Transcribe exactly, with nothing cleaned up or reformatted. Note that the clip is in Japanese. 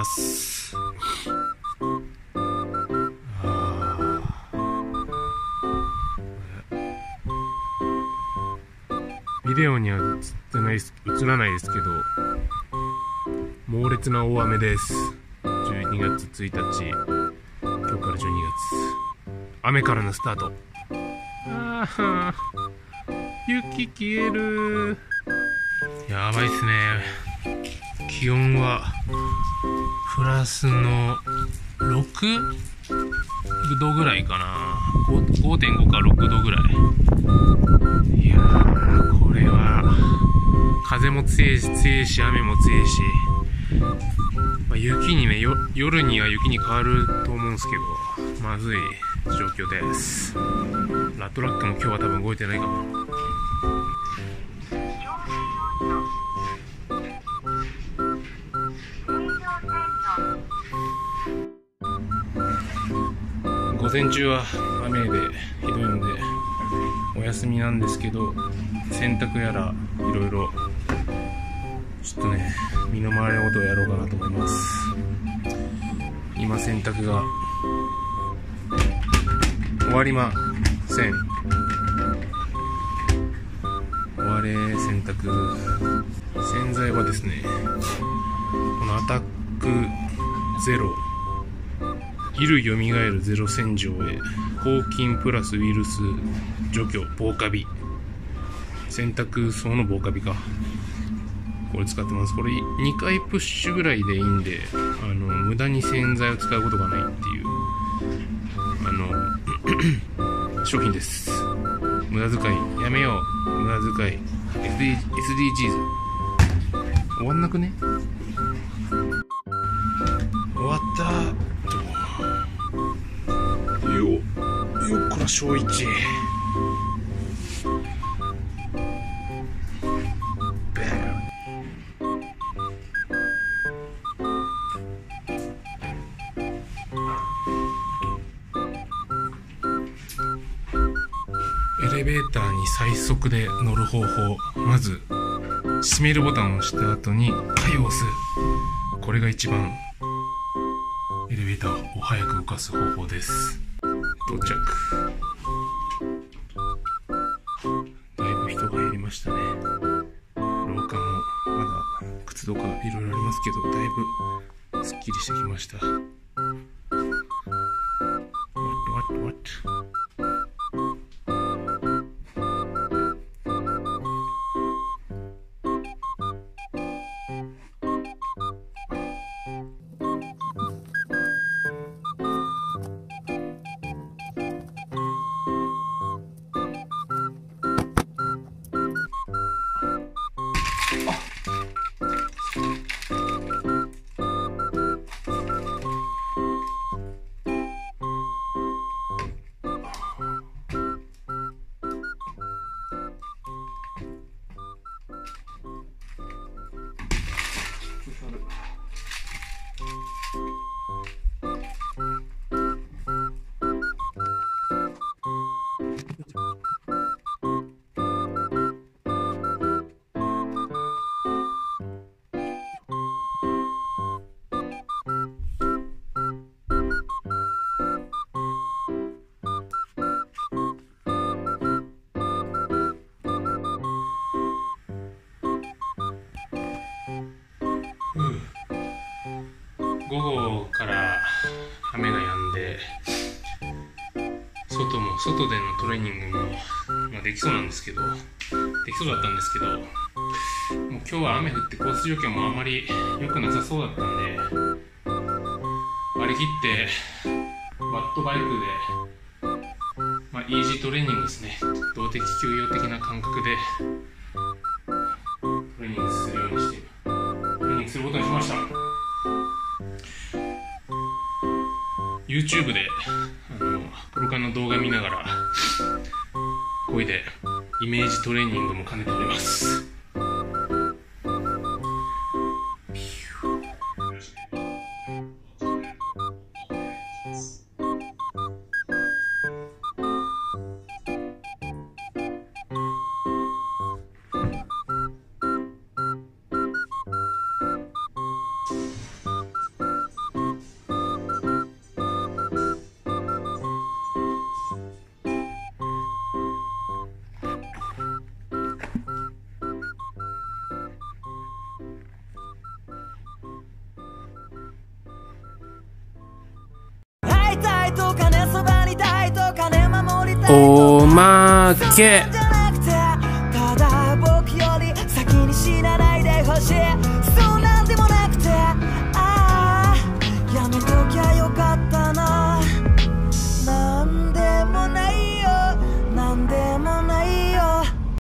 ます。ビデオには映ってない、映らないですけど、猛烈な大雨です。じゅうにがつついたち、今日からじゅうにがつ、雨からのスタート。あー、雪消える。やばいっすね。気温はプラスのろくどぐらいかな。 ごてんご かろくどぐらい。いやー、これは風も強いし強いし雨も強いし、まあ、雪にねよ夜には雪に変わると思うんですけど、まずい状況です。ラトラックも今日は多分動いてないかも。午前中は雨でひどいのでお休みなんですけど、洗濯やらいろいろちょっとね、身の回りのことをやろうかなと思います。今洗濯が終わりません。終われ洗濯。洗剤はですね、このアタックゼロ衣類よみがえるゼロ洗浄へ抗菌プラスウイルス除去防カビ、洗濯槽の防カビか、これ使ってます。これにかいプッシュぐらいでいいんで、あの無駄に洗剤を使うことがないっていうあの商品です。無駄遣いやめよう。無駄遣い エスディー エスディージーズ 終わんなくね。終わったよよっこらしょういち。エレベーターに最速で乗る方法。まず閉めるボタンを押した後にはいを押す。これが一番エレベーターを早く動かす方法です。到着。だいぶ人が入りましたね。廊下もまだ靴とかいろいろありますけど、だいぶすっきりしてきました。What what what午後から雨が止んで、外も外でのトレーニングも、まあ、できそうなんですけど、できそうだったんですけど、もう今日は雨降ってコース状況もあんまり良くなさそうだったんで、割り切ってワットバイクで、まあ、イージートレーニングですね。動的休養的な感覚でトレーニングするようにしてトレーニングすることにしました。YouTube であのプロカンの動画見ながらこいでイメージトレーニングも兼ねております。 おまけ。 ただ僕より先に死なないでほしい。